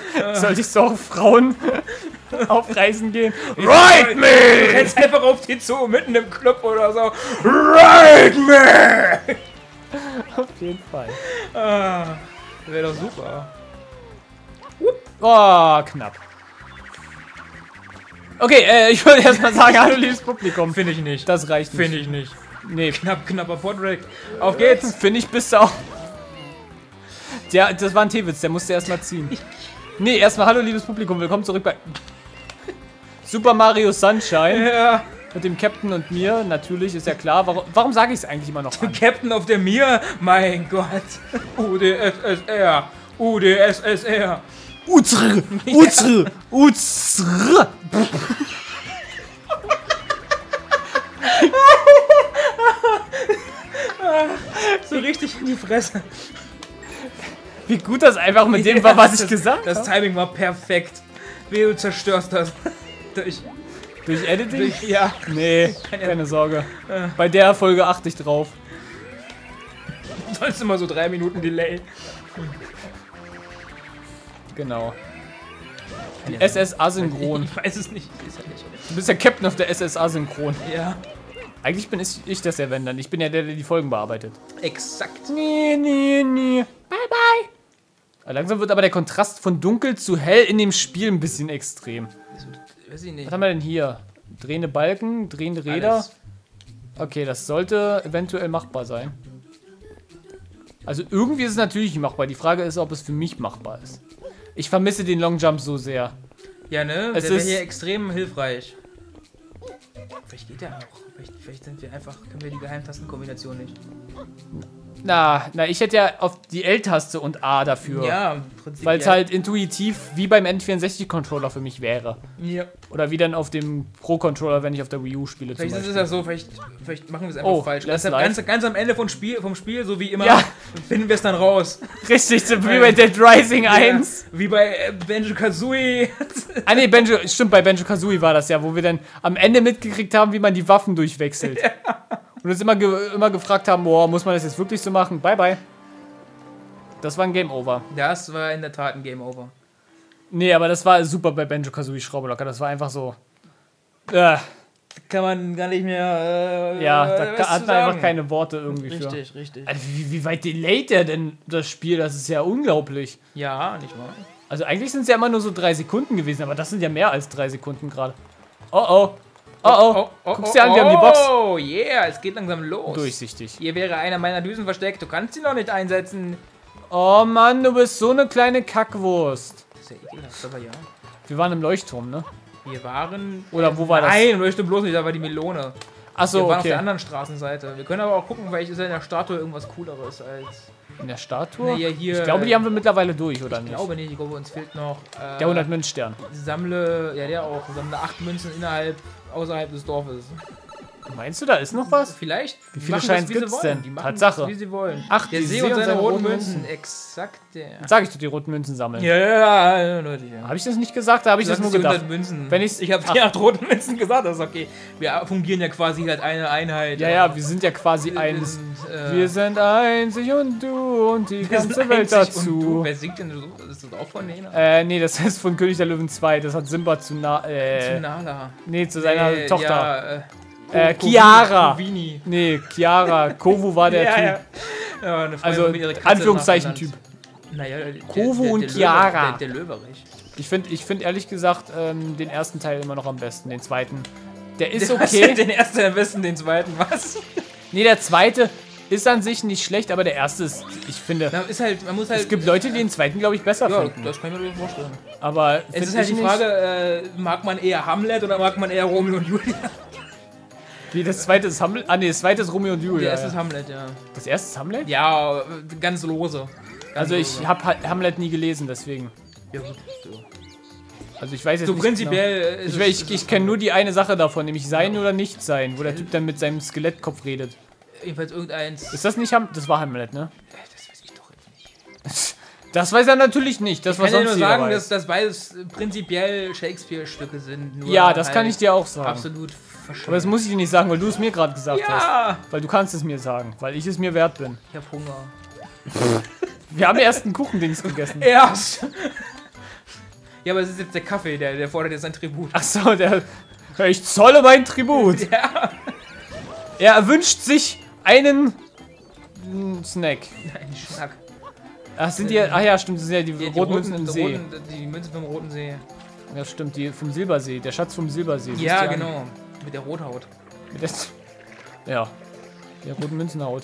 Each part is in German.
Sollte ich so auf Frauen aufreißen gehen? Ride me! Du rennst einfach auf die zu, mitten im Club oder so. Ride me! Auf jeden Fall. Ah, das wäre doch super. Oh, knapp. Okay, ich würde erstmal sagen, hallo liebes Publikum. Finde ich nicht. Das reicht nicht. Finde ich nicht. Nee, Knapper Podrack. Auf geht's. finde ich bist du auch. Ja, das war ein T-Witz, der musste erstmal ziehen. Nee, erstmal hallo liebes Publikum, willkommen zurück bei Super Mario Sunshine. Ja. Mit dem Captain und mir, natürlich, ist ja klar. Warum sage ich es eigentlich immer noch an? Captain of the Mir, mein Gott. UdSSR. UdSSR. Uzr! Uzr! Uzr! So richtig in die Fresse. Wie gut das einfach mit dem war, was ich gesagt Das habe. Timing war perfekt. Wie du zerstörst das. Durch Editing? Ja. Nee, keine Sorge. Bei der Folge achte ich drauf. Sonst immer so 3 Minuten Delay. Genau. Die SS Asynchron. Ich weiß es nicht. Ist ja nicht. Du bist der Captain auf der SS Asynchron. Ja. Eigentlich bin ich das ja, wenn dann. Ich bin ja der, der die Folgen bearbeitet. Exakt. Nee. Bye, bye. Langsam wird aber der Kontrast von dunkel zu hell in dem Spiel ein bisschen extrem. Weiß ich nicht. Was haben wir denn hier? Drehende Balken, drehende Räder. Alles. Okay, das sollte eventuell machbar sein. Also irgendwie ist es natürlich machbar. Die Frage ist, ob es für mich machbar ist. Ich vermisse den Long Jump so sehr. Ja, ne? Es Der wäre ist- hier extrem hilfreich. Vielleicht geht der auch. Vielleicht sind wir einfach, können wir die Geheimtastenkombination nicht. Na, ich hätte ja auf die L-Taste und A dafür. Ja, im Prinzip. Weil es halt intuitiv wie beim N64-Controller für mich wäre. Ja. Oder wie dann auf dem Pro-Controller, wenn ich auf der Wii U spiele. Vielleicht zum ist es Beispiel. ja so, vielleicht machen wir es einfach Oh, falsch. Last Deshalb ganz am Ende vom Spiel, so wie immer, Ja. finden wir es dann raus. Richtig, so wie bei Dead Rising 1. Ja, wie bei Banjo-Kazooie. Ah ne, stimmt, bei Banjo-Kazooie war das ja, wo wir dann am Ende mitgekriegt haben, wie man die Waffen durchwechselt. Ja. Und uns immer gefragt haben, boah, muss man das jetzt wirklich so machen? Bye, bye. Das war ein Game Over. Das war in der Tat ein Game Over. Nee, aber das war super bei Banjo-Kazooie Schraublocker. Das war einfach so. Kann man gar nicht mehr. Ja, da was hat zu man einfach sagen. keine Worte irgendwie für. Richtig. Also, wie weit delayt der denn das Spiel? Das ist ja unglaublich. Ja, nicht wahr? Also eigentlich sind es ja immer nur so 3 Sekunden gewesen, aber das sind ja mehr als 3 Sekunden gerade. Oh. Guck's dir an, wir haben die Box. Oh, yeah, es geht langsam los. Durchsichtig. Hier wäre einer meiner Düsen versteckt. Du kannst sie noch nicht einsetzen. Oh Mann, du bist so eine kleine Kackwurst. Das ist ja ekelhaft, aber ja. Wir waren im Leuchtturm, ne? Wir waren. Oder wo war das? Nein, möchte bloß nicht, da war die Melone. Achso, Wir waren auf der okay. anderen Straßenseite. Wir können aber auch gucken, vielleicht ist ja in der Statue irgendwas Cooleres als. In der Statue? Nee, hier, Ich glaube, die haben wir mittlerweile durch, oder Ich nicht? glaube nicht, ich glaube, uns fehlt noch. Der 100-Münz-Stern. Sammle. Ja, der auch. Sammle 8 Münzen außerhalb des Dorfes. Meinst du, da ist noch was? Vielleicht. Wie die viele machen Scheins das, wie sie gibt's wollen. denn? Die machen Tatsache. das, wie sie wollen. Ach, Der die See und seine roten Münzen. Münzen. Exakt der. Sag ich doch, die roten Münzen sammeln. Ja, Leute. Ja. Habe ich das nicht gesagt? Da habe ich das nur gedacht. Münzen. Wenn ich's- Ich habe Ach. die 8 roten Münzen gesagt, das ist okay. Wir fungieren ja quasi als eine Einheit. Ja, wir sind ja quasi eins. Wir sind einzig und du und die ganze Welt dazu. Wer singt denn so? Ist das auch von denen? Nee, das ist von König der Löwen 2. Das hat Simba zu Nala. Nee, zu seiner Tochter. Ja, Chiara. Vini. Nee, Chiara. Kovu war der Typ. Ja, eine Frau Also, mit ihrer Katze Anführungszeichen Typ. Naja, Kovu und Chiara. Der Löwerich. Ich find ehrlich gesagt den ersten Teil immer noch am besten. Den zweiten. Der ist okay. Den ersten am besten, den zweiten, was? Nee, der zweite ist an sich nicht schlecht, aber der erste ist, ich finde, Na, ist halt, man muss halt. es gibt Leute, die den zweiten, glaube ich, besser Ja, finden. das kann ich mir durchaus vorstellen. Aber Es ist halt die Frage, mag man eher Hamlet oder mag man eher Romeo und Julia? Wie, das zweite ist Hamlet? Ah, nee, das zweite ist Romeo und Julia. Der erste ist Hamlet, ja. Das erste ist Hamlet? Ja, ganz lose. Ganz Also ich lose. habe Hamlet nie gelesen, deswegen. Ja, gut. So, Also ich weiß jetzt so nicht prinzipiell. Genau. Ich kenne nur die eine Sache davon, nämlich Sein oder Nicht Sein, wo der Typ dann mit seinem Skelettkopf redet. Jedenfalls irgendeins. Ist das nicht Hamlet? Das war Hamlet, ne? Das weiß ich doch jetzt nicht. Das weiß er natürlich nicht. Das Ich war kann ja sonst nur jeder sagen, weiß. dass beides prinzipiell Shakespeare-Stücke sind. Nur Ja, das halt kann ich dir auch sagen. absolut Aber das verschwunden. muss ich dir nicht sagen, weil du es mir gerade gesagt hast. Ja! Weil du kannst es mir sagen, weil ich es mir wert bin. Ich hab Hunger. Wir haben erst einen Kuchendings gegessen. Erst! Ja, aber es ist jetzt der Kaffee, der fordert jetzt sein Tribut. Achso, ich zolle mein Tribut. Ja. Er wünscht sich einen Snack. Ein Schnack. Ach, ach ja, stimmt, das sind ja die roten Münzen im See. Die Münzen vom Roten See. Ja, stimmt, die vom Silbersee, der Schatz vom Silbersee. Ja, genau. Mit der Rothaut. Ja, der roten Münzenhaut.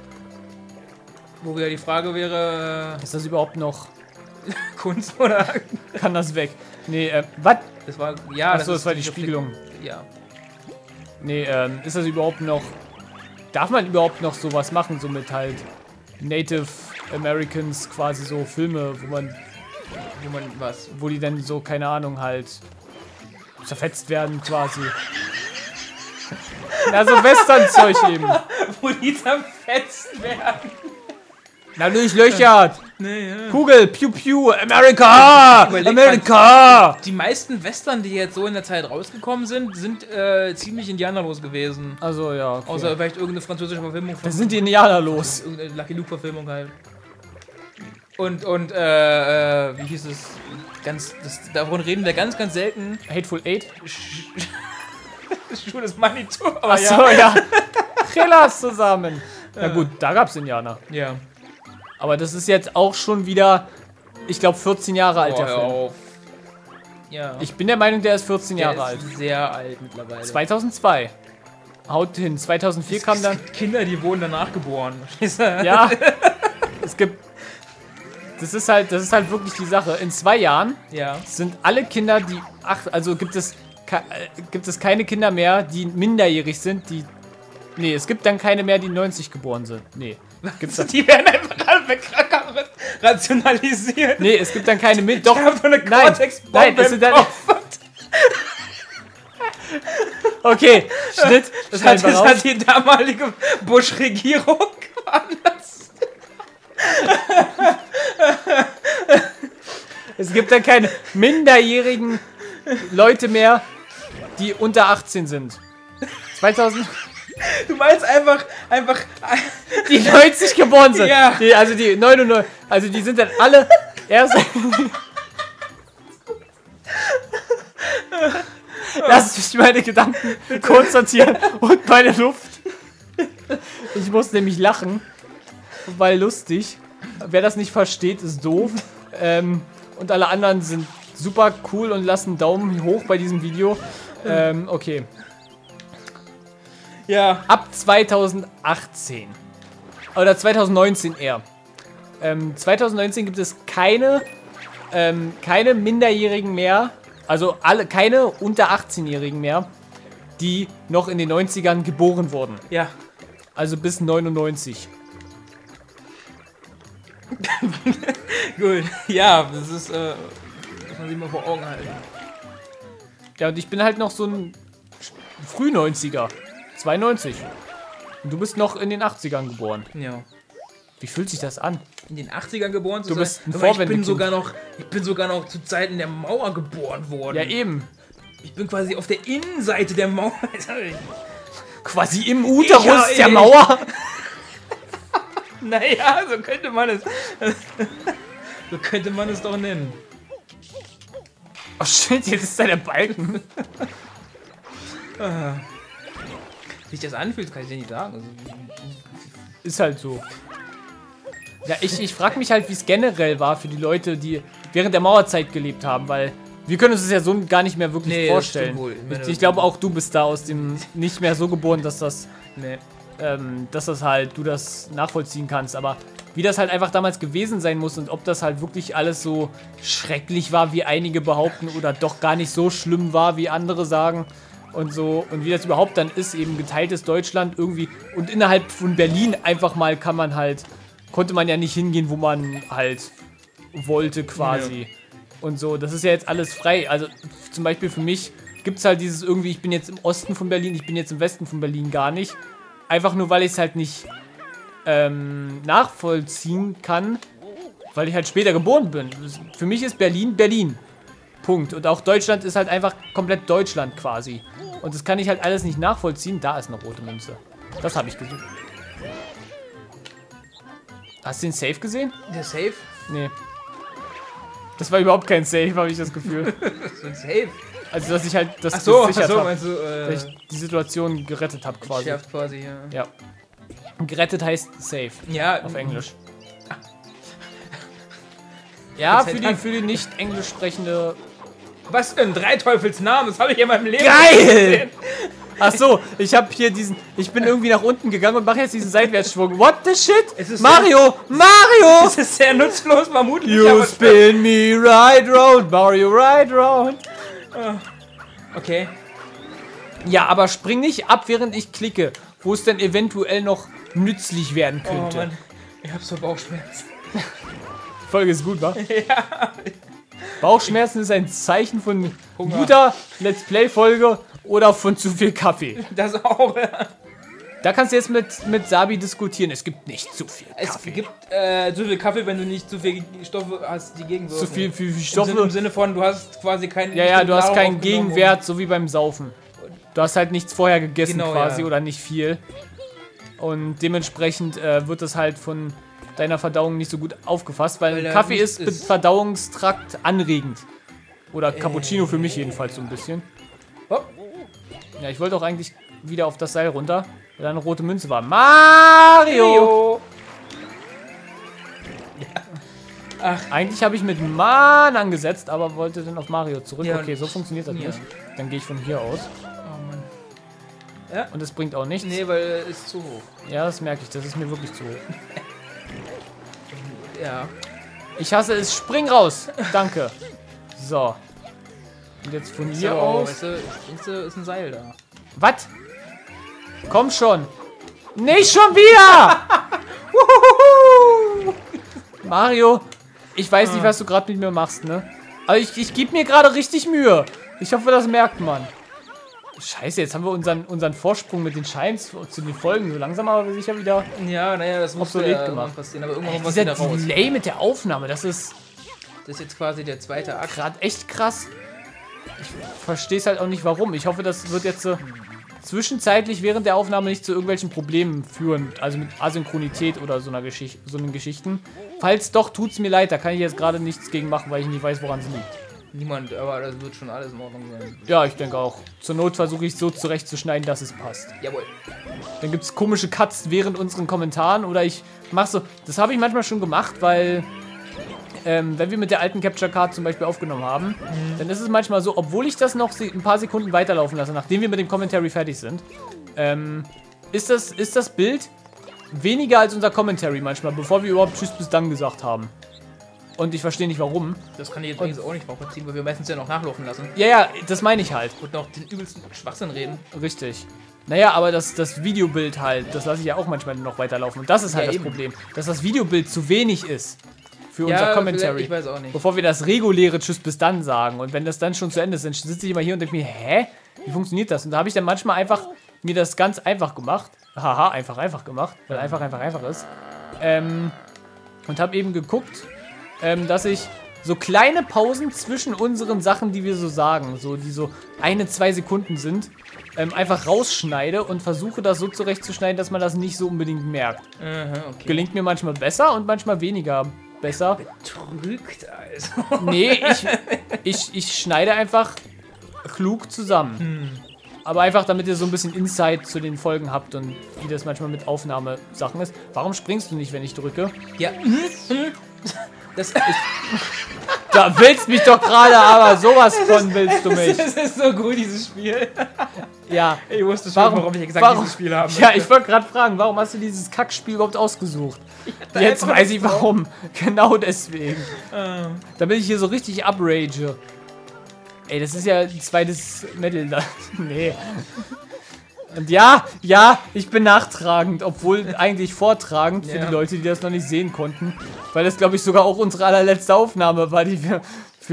Wo wieder die Frage wäre... Ist das überhaupt noch Kunst oder... Kann das weg? Nee, was? Das war... Ja, achso, das war die Spiegelung. Ja. Nee, ist das überhaupt noch... Darf man überhaupt noch sowas machen, so mit halt Native Americans quasi so Filme, wo die dann so, keine Ahnung, halt zerfetzt werden quasi. Na, so Western-Zeug eben. Wo die zerfetzt werden. Na, durchlöchert. Nee, ja. Kugel, Piu Piu, America! America! Die meisten Western, die jetzt so in der Zeit rausgekommen sind, sind ziemlich indianerlos gewesen. Also, ja. Okay. Außer vielleicht irgendeine französische Verfilmung. Da sind die Indianer los. Irgendeine Lucky Luke-Verfilmung halt. Und, wie hieß es? Davon reden wir ganz, ganz selten. Hateful Eight? Schuh des Manitou. Achso, ja. Chelas zusammen. Na gut, da gab's Indianer. Ja. Aber das ist jetzt auch schon wieder, ich glaube, 14 Jahre alt, der Film. Auf. Ja. Ich bin der Meinung, der ist 14 Jahre alt. Sehr alt mittlerweile. 2002. Haut hin. 2004 kam dann... Kinder, die wurden danach geboren. Ja. Es gibt... Das ist halt wirklich die Sache. In 2 Jahren sind alle Kinder, die... Also gibt es keine Kinder mehr, die minderjährig sind, die... Nee, es gibt dann keine mehr, die 90 geboren sind. Nee. Gibt's dann, die werden einfach rationalisiert. Nee, es gibt dann keine Doch. Eine nein, es sind dann... Okay, Schnitt. Das hat die damalige Bush-Regierung veranlasst. Es gibt dann keine minderjährigen Leute mehr, die unter 18 sind. 2000... Du meinst einfach die 90 geboren sind. Ja. Die 99. Also die sind dann alle erst... Lass mich meine Gedanken kurz sortieren und meine Luft. Ich muss nämlich lachen, weil lustig. Wer das nicht versteht, ist doof. Und alle anderen sind super cool und lassen einen Daumen hoch bei diesem Video. Okay. Ja. Ab 2018. Oder 2019 eher. 2019 gibt es keine Minderjährigen mehr. Also keine unter 18-Jährigen mehr, die noch in den 90ern geboren wurden. Ja. Also bis 99. Gut. Ja, das ist, muss man sich mal vor Augen halten. Ja, und ich bin halt noch so ein Früh-90er. 92. Und du bist noch in den 80ern geboren. Ja. Wie fühlt sich das an? In den 80ern geboren zu sein? Du bist ein Vorwendekind. Ich bin sogar noch zu Zeiten der Mauer geboren worden. Ja, eben. Ich bin quasi auf der Innenseite der Mauer. Quasi im Uterus der Mauer? Naja, so könnte man es doch nennen. Oh shit, jetzt ist da der Balken. Wie sich das anfühlt, kann ich dir nicht sagen. Also, ist halt so. Ja, ich frage mich halt, wie es generell war für die Leute, die während der Mauerzeit gelebt haben, weil wir können uns das ja so gar nicht mehr wirklich vorstellen. Ich glaube, auch du bist da aus dem nicht mehr so geboren, dass das, dass das halt, du das nachvollziehen kannst. Aber wie das halt einfach damals gewesen sein muss und ob das halt wirklich alles so schrecklich war, wie einige behaupten, oder doch gar nicht so schlimm war, wie andere sagen. Und so, und wie das überhaupt dann ist, eben geteiltes Deutschland irgendwie. Und innerhalb von Berlin einfach mal konnte man ja nicht hingehen, wo man halt wollte quasi. Ja. Und so, das ist ja jetzt alles frei. Also zum Beispiel für mich gibt es halt dieses irgendwie, ich bin jetzt im Osten von Berlin, ich bin jetzt im Westen von Berlin gar nicht. Einfach nur, weil ich es halt nicht nachvollziehen kann, weil ich halt später geboren bin. Für mich ist Berlin Berlin. Punkt. Und auch Deutschland ist halt einfach komplett Deutschland quasi. Und das kann ich halt alles nicht nachvollziehen. Da ist eine rote Münze. Das habe ich gesucht. Hast du den Safe gesehen? Der Safe? Nee. Das war überhaupt kein Safe, habe ich das Gefühl. Das ist ein Safe. Also, dass ich halt das Ach so, gesichert habe. meinst du, Dass ich die Situation gerettet habe quasi. Schärft quasi, ja. Ja. Gerettet heißt safe. Ja. Auf Englisch. Ja, Gott sei für die nicht englisch sprechende... Was für ein Dreiteufelsnamen, das habe ich in meinem Leben Geil! Ach so, ich habe hier diesen... Ich bin irgendwie nach unten gegangen und mache jetzt diesen Seitwärtsschwung. What the shit? Mario! Mario! Das ist sehr nutzlos, vermutlich. You spin me right round, Mario right round. Okay. Ja, aber spring nicht ab, während ich klicke, wo es denn eventuell noch nützlich werden könnte. Oh Mann, ich hab so Bauchschmerzen. Die Folge ist gut, wa? Ja. Bauchschmerzen ist ein Zeichen von Hunger. guter Let's Play-Folge oder von zu viel Kaffee. Das auch, ja. Da kannst du jetzt mit Sabi diskutieren. Es gibt nicht zu viel Kaffee. Es gibt zu viel Kaffee, wenn du nicht zu viel Stoffe hast, die gegenwirken. Zu viel Stoffe. Im Sinne von, du hast quasi keinen... Ja, du hast keinen Gegenwert, so wie beim Saufen. Du hast halt nichts vorher gegessen quasi oder nicht viel. Und dementsprechend wird das halt von deiner Verdauung nicht so gut aufgefasst, weil Kaffee ist Verdauungstrakt anregend. Oder Cappuccino für mich jedenfalls so ein bisschen. Hopp. Ja, ich wollte auch eigentlich wieder auf das Seil runter, weil da eine rote Münze war. Mario! Ja. Ach. Eigentlich habe ich mit Man angesetzt, aber wollte dann auf Mario zurück. Ja, okay, so funktioniert das nicht. Dann gehe ich von hier aus. Oh Mann. Ja? Und das bringt auch nichts. Nee, weil es ist zu hoch. Ja, das merke ich. Das ist mir wirklich zu hoch. Ja. Ich hasse es. Spring raus. Danke. So. Und jetzt von hier aus. Weißt du, ist ein Seil da. Was? Komm schon. Nicht schon wieder! Mario, ich weiß nicht, was du gerade mit mir machst, ne? Aber ich gebe mir gerade richtig Mühe. Ich hoffe, das merkt man. Scheiße, jetzt haben wir unseren Vorsprung mit den Scheins zu den Folgen so langsam aber sicher wieder ja, naja, das muss gemacht. passieren, aber irgendwann muss dieser wieder raus. Delay mit der Aufnahme, das ist jetzt quasi der zweite Akt. gerade echt krass. Ich verstehe es halt auch nicht, warum. Ich hoffe, das wird jetzt zwischenzeitlich während der Aufnahme nicht zu irgendwelchen Problemen führen, also mit Asynchronität oder so einer so einen Geschichten. Falls doch, tut's mir leid, da kann ich jetzt gerade nichts gegen machen, weil ich nicht weiß, woran es liegt. Niemand, aber das wird schon alles in Ordnung sein. Ja, ich denke auch. Zur Not versuche ich so zurechtzuschneiden, dass es passt. Jawohl. Dann gibt es komische Cuts während unseren Kommentaren oder ich mache so. Das habe ich manchmal schon gemacht, weil wenn wir mit der alten Capture Card zum Beispiel aufgenommen haben, dann ist es manchmal so, obwohl ich das noch ein paar Sekunden weiterlaufen lasse, nachdem wir mit dem Commentary fertig sind, ist das Bild weniger als unser Commentary manchmal, bevor wir überhaupt Tschüss bis dann gesagt haben. Und ich verstehe nicht, warum. Das kann ich jetzt übrigens auch nicht nachvollziehen, weil wir meistens ja noch nachlaufen lassen. Ja, das meine ich halt. Und noch den übelsten Schwachsinn reden. Richtig. Naja, aber das Videobild halt, das lasse ich ja auch manchmal noch weiterlaufen. Und das ist halt das Problem, dass das Videobild zu wenig ist für unser Commentary. Ich weiß auch nicht. Bevor wir das reguläre Tschüss bis dann sagen. Und wenn das dann schon zu Ende ist, dann sitze ich immer hier und denke mir, hä? Wie funktioniert das? Und da habe ich dann manchmal einfach mir das ganz einfach gemacht. Haha, einfach gemacht, weil einfach ist. Und habe eben geguckt, dass ich so kleine Pausen zwischen unseren Sachen, die wir so sagen, so die so 1-2 Sekunden sind, einfach rausschneide und versuche das so zurechtzuschneiden, dass man das nicht so unbedingt merkt. Okay. Gelingt mir manchmal besser und manchmal weniger besser. Betrügt also. Nee, ich schneide einfach klug zusammen. Aber einfach, damit ihr so ein bisschen Insight zu den Folgen habt und wie das manchmal mit Aufnahmesachen ist. Warum springst du nicht, wenn ich drücke? Ja. Da willst mich doch gerade, aber sowas von willst du mich. Das ist so gut, dieses Spiel. Ja. Ich wusste schon, warum ich gesagt dieses Spiel habe. Ja, ich wollte gerade fragen, warum hast du dieses Kackspiel überhaupt ausgesucht? Jetzt weiß ich warum. Genau deswegen. Damit ich hier so richtig uprage. Ey, das ist ja ein zweites Medal. Nee. Und ja, ich bin nachtragend, obwohl eigentlich vortragend für die Leute, die das noch nicht sehen konnten. Weil das, glaube ich, sogar auch unsere allerletzte Aufnahme war, die wir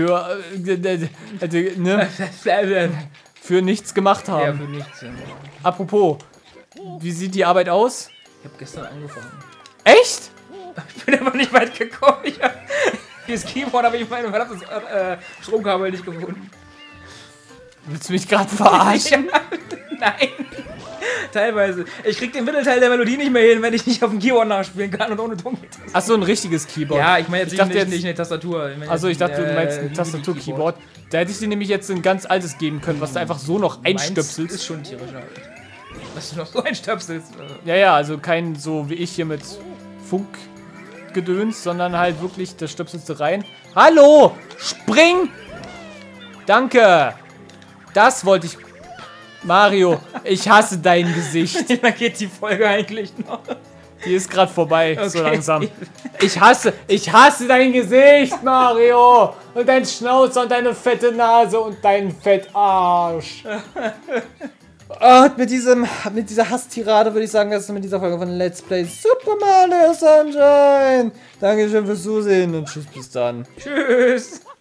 für nichts gemacht haben. Ja, für nichts. Ja. Apropos, wie sieht die Arbeit aus? Ich habe gestern angefangen. Echt? Ich bin aber nicht weit gekommen. Fürs Keyboard habe ich mein verdammtes Stromkabel nicht gefunden. Willst du mich gerade verarschen? Nein. Teilweise. Ich krieg den Mittelteil der Melodie nicht mehr hin, wenn ich nicht auf dem Keyboard nachspielen kann und ohne Ton geht das. Achso, ein richtiges Keyboard. Ja, ich meine jetzt dachte nicht eine Tastatur. Also ich dachte, du meinst ein Tastatur-Keyboard. Da hätte ich dir nämlich jetzt ein ganz altes geben können, was du einfach so noch einstöpselst. Das ist schon tierisch alt. Was du noch so einstöpselst. Ja, also kein so wie ich hier mit Funkgedöns, sondern halt wirklich, das stöpselst du rein. Hallo! Spring! Danke! Das wollte ich... Mario, ich hasse dein Gesicht. Wie lange geht die Folge eigentlich noch? Die ist gerade vorbei, okay. So langsam. Ich hasse dein Gesicht, Mario! Und dein Schnauzer und deine fette Nase und deinen Fettarsch. Mit dieser Hasstirade würde ich sagen, das ist mit dieser Folge von Let's Play Super Mario Sunshine. Dankeschön fürs Zusehen und tschüss, bis dann. Tschüss.